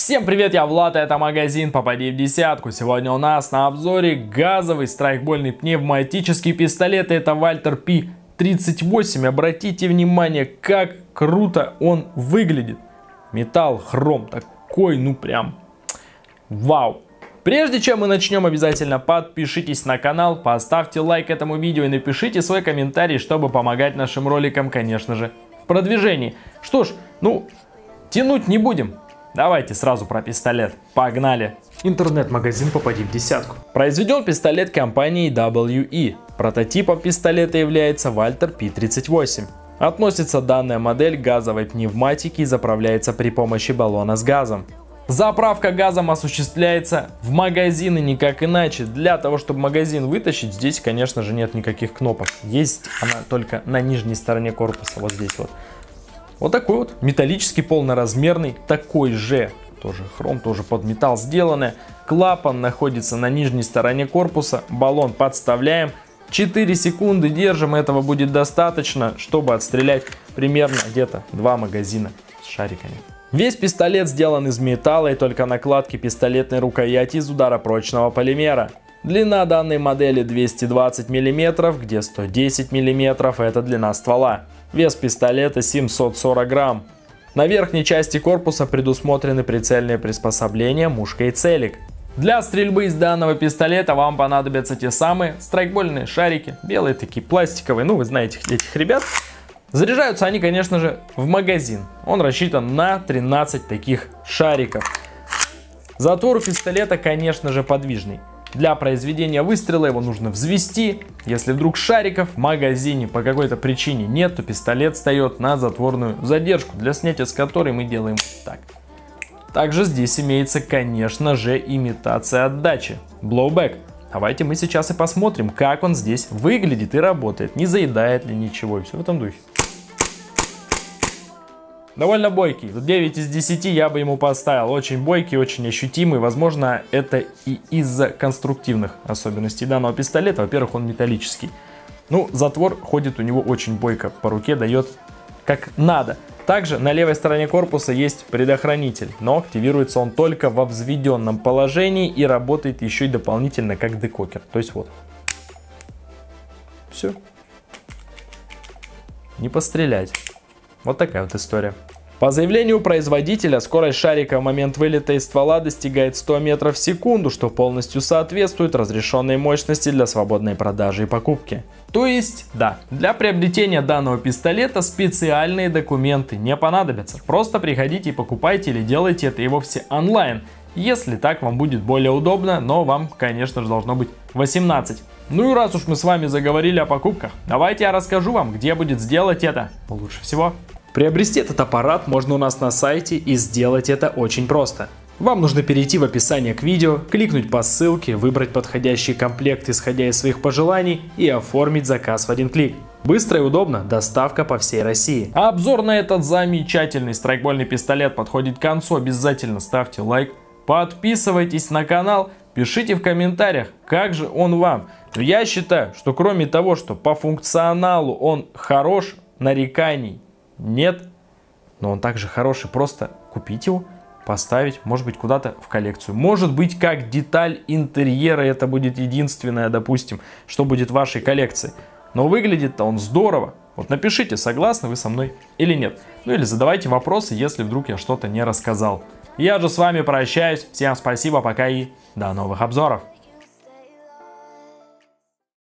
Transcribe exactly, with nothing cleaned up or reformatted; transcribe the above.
Всем привет, я Влад, и это магазин «Попади в десятку». Сегодня у нас на обзоре газовый страйкбольный пневматический пистолет. Это Вальтер Пи тридцать восемь. Обратите внимание, как круто он выглядит. Металл, хром такой, ну прям вау. Прежде чем мы начнем, обязательно подпишитесь на канал, поставьте лайк этому видео и напишите свой комментарий, чтобы помогать нашим роликам, конечно же, в продвижении. Что ж, ну, тянуть не будем. Давайте сразу про пистолет. Погнали! Интернет-магазин «Попади в десятку». Произведен пистолет компанией дабл ю и. Прототипом пистолета является Вальтер Пи тридцать восемь. Относится данная модель к газовой пневматике и заправляется при помощи баллона с газом. Заправка газом осуществляется в магазин и никак иначе. Для того, чтобы магазин вытащить, здесь, конечно же, нет никаких кнопок. Есть она только на нижней стороне корпуса, вот здесь вот. Вот такой вот металлический полноразмерный, такой же, тоже хром, тоже под металл сделанный. Клапан находится на нижней стороне корпуса, баллон подставляем, четыре секунды держим, этого будет достаточно, чтобы отстрелять примерно где-то два магазина с шариками. Весь пистолет сделан из металла и только накладки пистолетной рукояти из ударопрочного полимера. Длина данной модели двести двадцать миллиметров, где сто десять миллиметров это длина ствола. Вес пистолета семьсот сорок грамм. На верхней части корпуса предусмотрены прицельные приспособления мушка и целик. Для стрельбы из данного пистолета вам понадобятся те самые страйкбольные шарики. Белые такие, пластиковые, ну вы знаете этих ребят. Заряжаются они, конечно же, в магазин. Он рассчитан на тринадцать таких шариков. Затвор у пистолета, конечно же, подвижный. Для произведения выстрела его нужно взвести. Если вдруг шариков в магазине по какой-то причине нет, то пистолет встает на затворную задержку, для снятия с которой мы делаем так. Также здесь имеется, конечно же, имитация отдачи. Blowback. Давайте мы сейчас и посмотрим, как он здесь выглядит и работает. Не заедает ли ничего, и все в этом духе. Довольно бойкий. девять из десяти я бы ему поставил. Очень бойкий, очень ощутимый. Возможно, это и из-за конструктивных особенностей данного пистолета. Во-первых, он металлический. Ну, затвор ходит у него очень бойко. По руке дает как надо. Также на левой стороне корпуса есть предохранитель. Но активируется он только во взведенном положении и работает еще и дополнительно как декокер. То есть вот. Все. Не пострелять. Вот такая вот история. По заявлению производителя, скорость шарика в момент вылета из ствола достигает сто метров в секунду, что полностью соответствует разрешенной мощности для свободной продажи и покупки. То есть, да, для приобретения данного пистолета специальные документы не понадобятся. Просто приходите и покупайте или делайте это и вовсе онлайн, если так вам будет более удобно, но вам, конечно же, должно быть восемнадцать. Ну и раз уж мы с вами заговорили о покупках, давайте я расскажу вам, где будет сделать это лучше всего. Приобрести этот аппарат можно у нас на сайте, и сделать это очень просто. Вам нужно перейти в описание к видео, кликнуть по ссылке, выбрать подходящий комплект, исходя из своих пожеланий, и оформить заказ в один клик. Быстро и удобно, доставка по всей России. А обзор на этот замечательный страйкбольный пистолет подходит к концу. Обязательно ставьте лайк, подписывайтесь на канал, пишите в комментариях, как же он вам. Но я считаю, что кроме того, что по функционалу он хорош, нареканий нет, но он также хороший. Просто купить его, поставить, может быть, куда-то в коллекцию. Может быть, как деталь интерьера, это будет единственное, допустим, что будет в вашей коллекции. Но выглядит-то он здорово. Вот напишите, согласны вы со мной или нет. Ну или задавайте вопросы, если вдруг я что-то не рассказал. Я же с вами прощаюсь. Всем спасибо, пока и до новых обзоров.